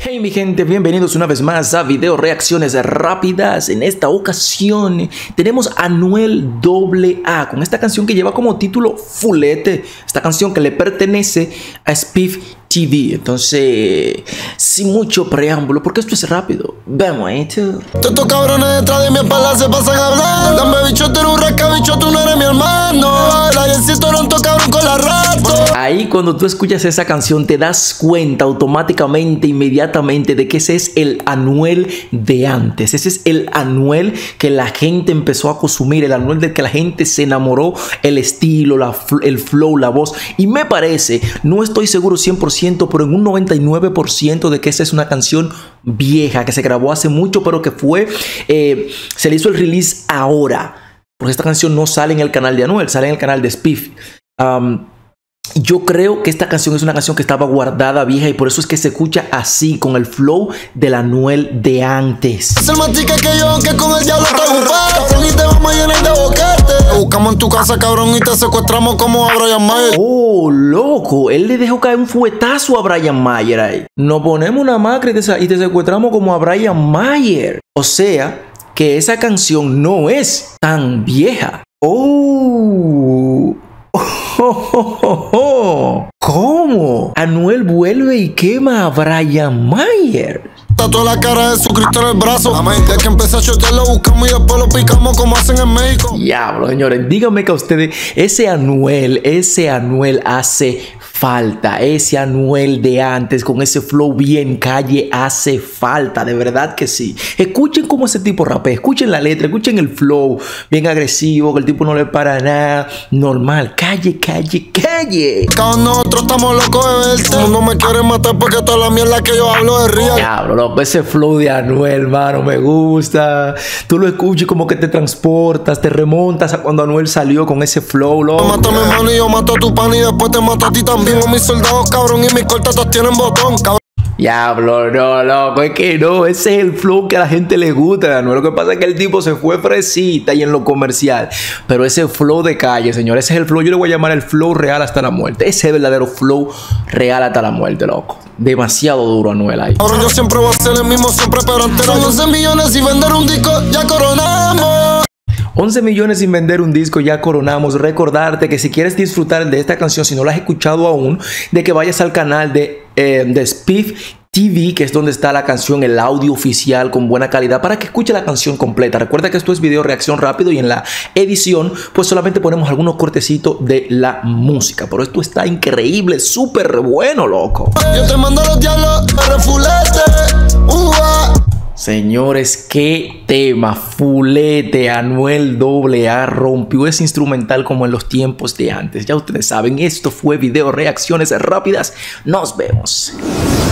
Hey mi gente, bienvenidos una vez más a Video Reacciones Rápidas. En esta ocasión tenemos a Anuel AA con esta canción que lleva como título Fulete. Esta canción que le pertenece a Spiff TV. Entonces, sin mucho preámbulo, porque esto es rápido, vamos esto. Estos cabrones detrás de mi espalda se pasan hablando. Dame bicho, tú eres un rasca, bicho, tú no eres mi hermano. La Yencito no cabrón con la rato. Ahí cuando tú escuchas esa canción te das cuenta automáticamente, inmediatamente, de que ese es el Anuel de antes. Ese es el Anuel que la gente empezó a consumir, el Anuel del que la gente se enamoró, el estilo, el flow, la voz. Y me parece, no estoy seguro 100%, pero en un 99% de que esa es una canción vieja, que se grabó hace mucho, pero que se le hizo el release ahora. Porque esta canción no sale en el canal de Anuel, sale en el canal de Spiff. Yo creo que esta canción es una canción que estaba guardada vieja y por eso es que se escucha así, con el flow del Anuel de antes. Es el más tica que yo, que con el diablo te ocupado. Cabrón, y te vamos a llenar de boquete. Te buscamos en tu casa, cabrón, y te secuestramos como a Brian Mayer. Oh, loco, él le dejó caer un fuetazo a Brian Mayer ahí. Nos ponemos una macra y te secuestramos como a Brian Mayer. O sea, que esa canción no es tan vieja. Oh. ¿Cómo? Anuel vuelve y quema a Brian Mayer. Tatuó la cara de Jesucristo en el brazo. Ya que empecé a chotear, lo buscamos y después lo picamos como hacen en México. Diablo, señores, díganme que a ustedes ese Anuel hace falta. Ese Anuel de antes con ese flow bien calle hace falta, de verdad que sí. Escuchen cómo ese tipo rapea, escuchen la letra, escuchen el flow bien agresivo, que el tipo no le para nada, normal, calle. Cada nosotros estamos locos de verte. El mundo me quiere matar porque toda la mierda que yo hablo es real. Diablo, loco, ese flow de Anuel, mano, me gusta. Tú lo escuchas como que te transportas, te remontas a cuando Anuel salió con ese flow, loco. Mata a mi hermano y yo mato a tu pan y después te mato a ti también. Mis soldados, cabrón, y mis cortas todos tienen botón, cabrón. Diablo, no, loco, es que no, ese es el flow que a la gente le gusta, ¿no? Lo que pasa es que el tipo se fue fresita y en lo comercial, pero ese flow de calle, señor, ese es el flow, yo le voy a llamar el flow real hasta la muerte, ese es el verdadero flow real hasta la muerte, loco. Demasiado duro Anuel ahí. Ahora yo siempre voy a ser el mismo, siempre, pero entero. 11 millones y vender un disco, ya coronamos. 11 millones sin vender un disco, ya coronamos. Recordarte que si quieres disfrutar de esta canción, si no la has escuchado aún, de que vayas al canal de Spiff TV, que es donde está la canción, el audio oficial con buena calidad, para que escuche la canción completa. Recuerda que esto es video reacción rápido y en la edición pues solamente ponemos algunos cortecitos de la música, pero esto está increíble, súper bueno, loco. Yo te mando los diablos, refulete. Señores, qué tema, Fulete. Anuel AA rompió ese instrumental como en los tiempos de antes. Ya ustedes saben, esto fue Video Reacciones Rápidas. Nos vemos.